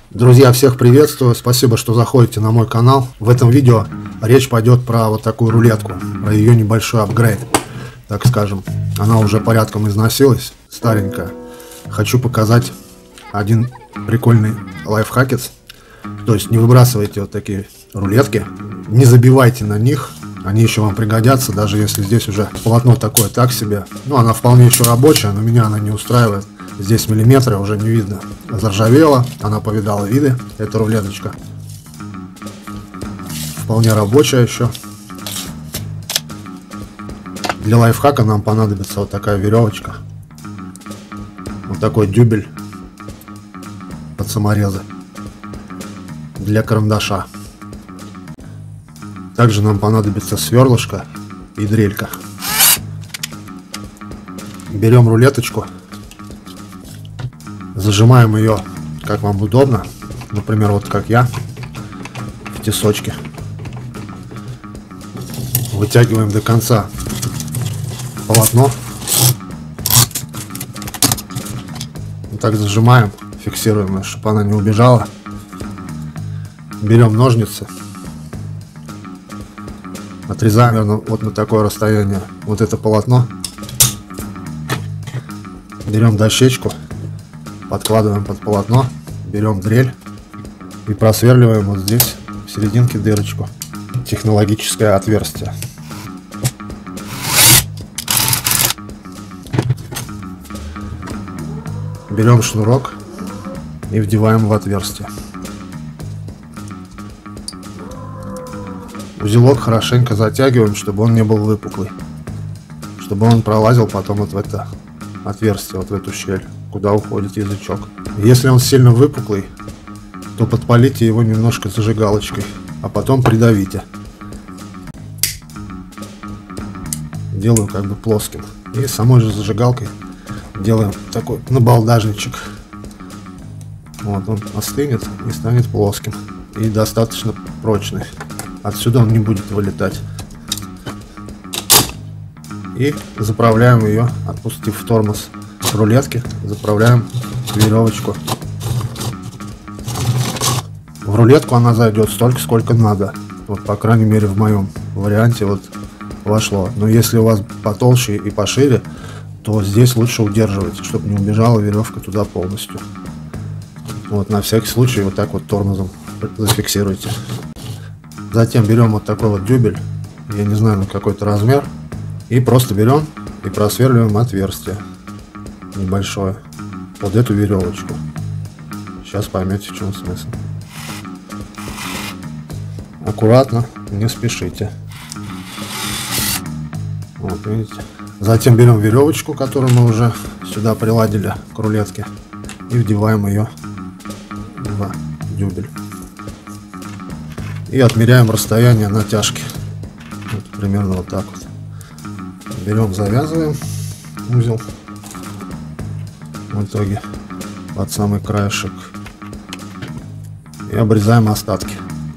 Друзья, всех приветствую, спасибо, что заходите на мой канал. В этом видео речь пойдет про вот такую рулетку, про ее небольшой апгрейд, так скажем. Она уже порядком износилась, старенькая. Хочу показать один прикольный лайфхакец. То есть не выбрасывайте вот такие рулетки, не забивайте на них, они еще вам пригодятся, даже если здесь уже полотно такое так себе. Ну, она вполне еще рабочая, но меня она не устраивает. Здесь миллиметры уже не видно. Заржавела, она повидала виды, эта рулеточка. Вполне рабочая еще. Для лайфхака нам понадобится вот такая веревочка. Вот такой дюбель под саморезы. Для карандаша. Также нам понадобится сверлышко и дрелька. Берем рулеточку. Зажимаем ее, как вам удобно. Например, вот как я, в тесочке. Вытягиваем до конца полотно. Вот так зажимаем, фиксируем, чтобы она не убежала. Берем ножницы. Отрезаем примерно вот на такое расстояние вот это полотно. Берем дощечку. Подкладываем под полотно, берем дрель и просверливаем вот здесь в серединке дырочку, технологическое отверстие. Берем шнурок и вдеваем в отверстие. Узелок хорошенько затягиваем, чтобы он не был выпуклый, чтобы он пролазил потом вот в это отверстие, вот в эту щель, куда уходит язычок. Если он сильно выпуклый, то подпалите его немножко зажигалочкой, а потом придавите. Делаю как бы плоским. И самой же зажигалкой делаем такой набалдажничек. Вот он остынет и станет плоским. И достаточно прочный. Отсюда он не будет вылетать. И заправляем ее, отпустив тормоз рулетки, заправляем веревочку. В рулетку она зайдет столько, сколько надо. Вот, по крайней мере, в моем варианте вот вошло. Но если у вас потолще и пошире, то здесь лучше удерживать, чтобы не убежала веревка туда полностью. Вот, на всякий случай вот так вот тормозом зафиксируйте. Затем берем вот такой вот дюбель, я не знаю, на какой-то размер, и просто берем и просверливаем отверстие небольшое под эту веревочку. Сейчас поймете, в чем смысл. Аккуратно, не спешите. Вот, видите. Затем берем веревочку, которую мы уже сюда приладили к рулетке, и вдеваем ее в дюбель. И отмеряем расстояние натяжки. Вот, примерно вот так вот. Берем, завязываем узел. В итоге под самый краешек. И обрезаем остатки.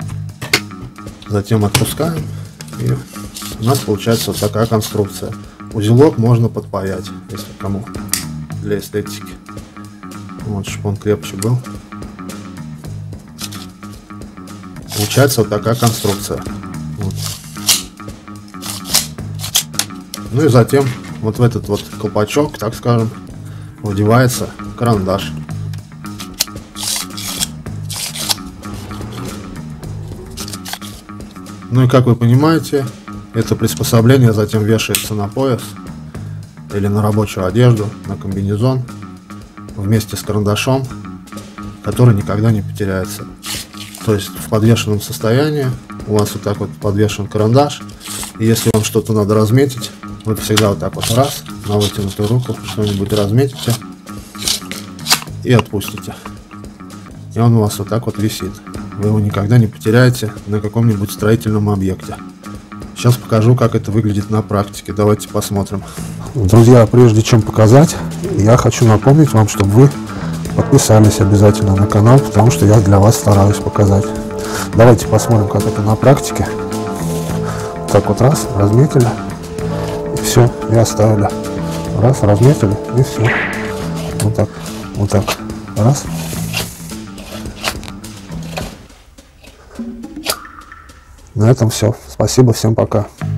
Затем отпускаем. И у нас получается вот такая конструкция. Узелок можно подпаять, если кому, для эстетики. Вот, чтобы он крепче был. Получается вот такая конструкция. Вот. Ну и затем вот в этот вот колпачок, так скажем, вдевается карандаш. Ну и как вы понимаете, это приспособление затем вешается на пояс или на рабочую одежду, на комбинезон вместе с карандашом, который никогда не потеряется. То есть в подвешенном состоянии у вас вот так вот подвешен карандаш, и если вам что-то надо разметить, вы всегда вот так вот раз на вытянутую руку что-нибудь разметите и отпустите. И он у вас вот так вот висит. Вы его никогда не потеряете на каком-нибудь строительном объекте. Сейчас покажу, как это выглядит на практике. Давайте посмотрим. Друзья, прежде чем показать, я хочу напомнить вам, чтобы вы подписались обязательно на канал, потому что я для вас стараюсь показать. Давайте посмотрим, как это на практике. Так вот раз, разметили. И все, и оставили. Раз, разметили, и все. Вот так, раз. На этом все. Спасибо, всем пока.